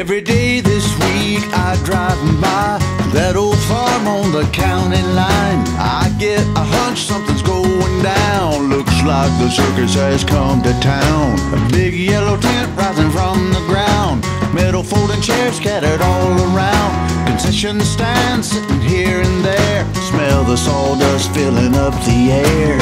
Every day this week I drive by that old farm on the county line. I get a hunch something's going down. Looks like the circus has come to town. A big yellow tent rising from the ground. Metal folding chairs scattered all around. Concession stands sitting here and there. Smell the sawdust filling up the air.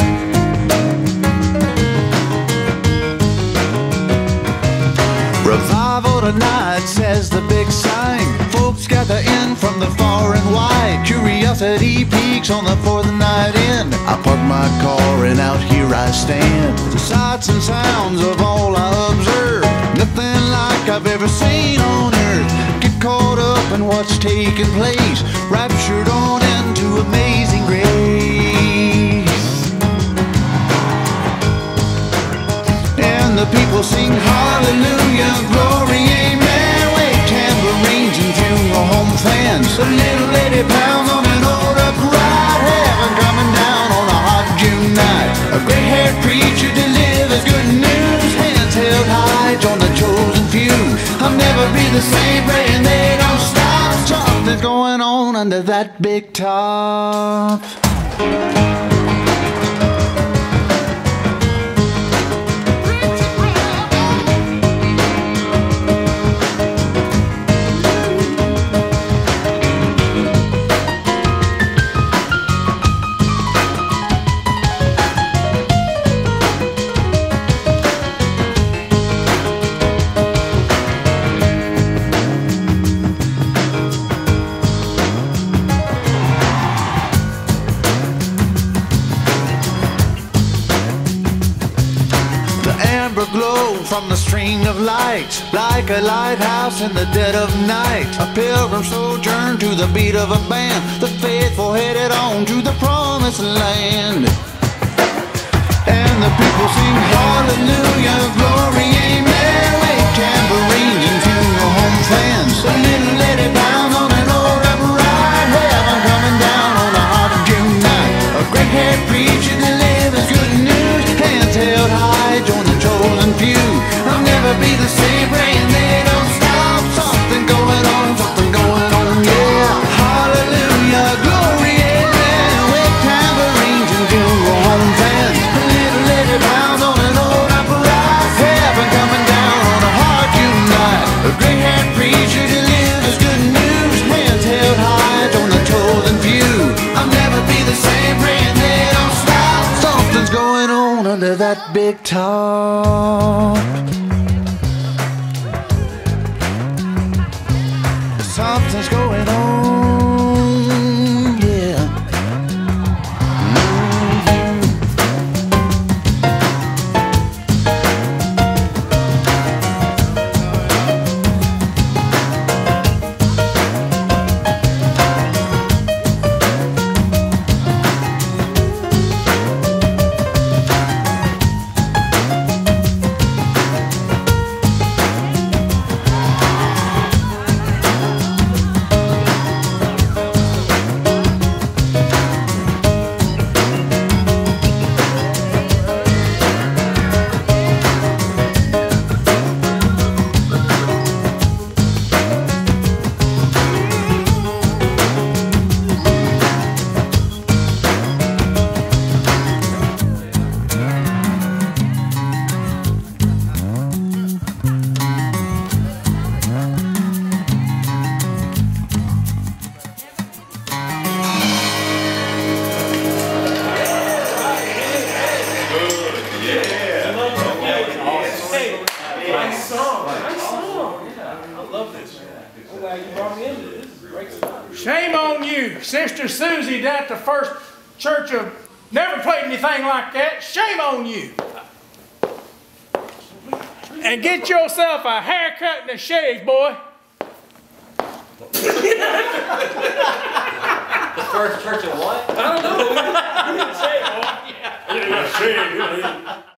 Revival tonight, says the big sign. Folks gather in from the far and wide. Curiosity peaks on the fourth night in. I park my car and out here I stand. The sights and sounds of all I observe, nothing like I've ever seen on earth. Get caught up in what's taking place, raptured on into amazing grace. And the people sing hallelujah, glory, amen. Wave tambourines and funeral home fans. The little lady pounds on an old upright, heaven coming down on a hot June night. A gray-haired preacher delivers good news, hands held high on the chosen few. I'll never be the same, praying they don't stop. Something's going on under that big top. Glow from the string of lights, like a lighthouse in the dead of night. A pilgrim sojourn to the beat of a band, the faithful headed on to the promised land. And the people sing hallelujah, glory, amen. Wave tambourines and funeral home fans. The little lady bound on an old upright, heaven coming down on a hot June night. A gray-haired preacher delivers good news, hands held high, join the chosen few. I'll never be the same, praying they don't stop. Something going on, yeah. Hallelujah, glory, amen. With tambourines and funeral home fans. A little lady bound on an old upright, heaven coming down on a hard June night. A gray-haired preacher delivers good news, hands held high, join the chosen few. I'll never be the same, praying they don't stop. Something's going on under that big top. Something's going on, yeah. Nice song. I love this. I'm glad you brought me into this. This is a great stuff. Shame on you, Sister Susie down at the First Church of never played anything like that. Shame on you. And get yourself a haircut and a shave, boy. The First Church of what? I don't know. You didn't say it, boy. You didn't say it.